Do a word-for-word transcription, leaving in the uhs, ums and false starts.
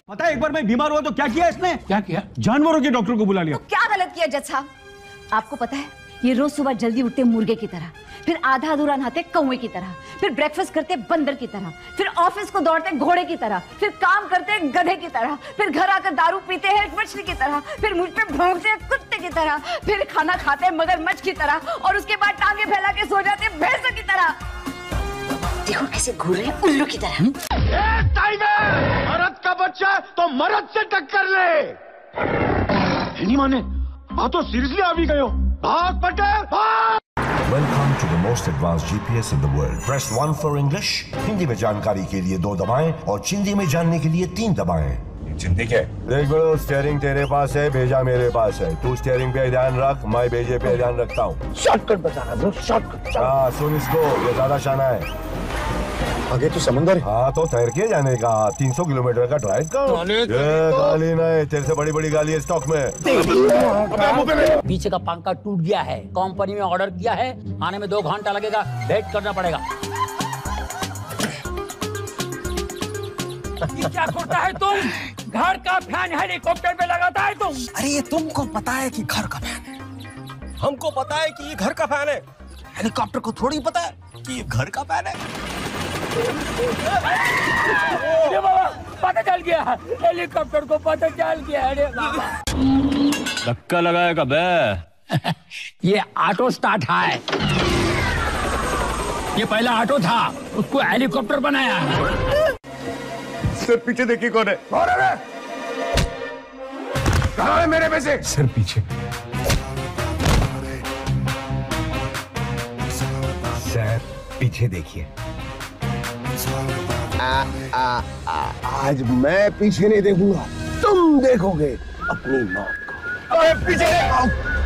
पता है एक बार मैं बीमार हुआ तो क्या किया इसने? क्या किया? जानवरों के डॉक्टर को बुला लिया। तो क्या गलत किया जज साहब? आपको पता है ये रोज सुबह जल्दी उठते मुर्गे की तरह, फिर आधा अधूरा नहाते कौवे की तरह, फिर ब्रेकफास्ट करते बंदर की तरह, फिर ऑफिस को दौड़ते घोड़े की तरह, फिर काम करते गधे की तरह, फिर घर आकर दारू पीते हैं मछली की तरह, फिर मुझ पे भौंकते हैं कुत्ते की तरह, फिर खाना खाते हैं मगरमच्छ की तरह और उसके बाद टांगे फैला के सो जाते हैं भैंस की तरह। देखो कैसे घूर रहे हैं उल्लू की तरह। मर्द का बच्चा तो मर्द से टक्कर ले। नहीं माने आ तो सीरियसली आ भी गए हो। भाग पटे भाग। Welcome to the most advanced G P S in the world. Press one for English. Hindi में जानकारी के लिए दो दबाएं और चिंदी में जानने के लिए तीन दबाएं। चिंदी क्या? देख बड़ो, स्टीयरिंग तेरे पास है, भेजा मेरे पास है। तू स्टीयरिंग पे ध्यान रख, मैं भेजे पे ध्यान रखता हूँ। शॉर्टकट बताना ब्रो, शॉर्टकट। हाँ सुन इसको, ये ज्यादा शाना है। आगे तो समंदर है। हाँ तो तैर के जाने का। तीन सौ किलोमीटर का ड्राइव का। ये गाली नहीं, तेरे से बड़ी बड़ी गाली है स्टॉक में। पीछे का पंखा टूट गया है, कंपनी में ऑर्डर किया है, आने में दो घंटा लगेगा, वेट करना पड़ेगा। ये क्या करता है तुम? घर का फैन हेलीकॉप्टर पे लगाता है तुम? अरे ये तुमको पता है कि घर का फैन है, हमको पता है कि ये घर का फैन है, हेलीकॉप्टर को थोड़ी पता है कि ये घर का फैन है। अरे बाबा, पता चल गया, हेलीकॉप्टर को पता चल गया। अरे बाबा, धक्का लगाएगा बे। ये ऑटो स्टार्ट है, ये पहला ऑटो था, उसको हेलीकॉप्टर बनाया। सर पीछे देखिए कौन है? कौन है? कहाँ है मेरे पैसे? सर पीछे। सर पीछे देखिए। आ, आ, आ, आज मैं पीछे नहीं देखूंगा, तुम देखोगे अपनी मौत को। पीछे देखो।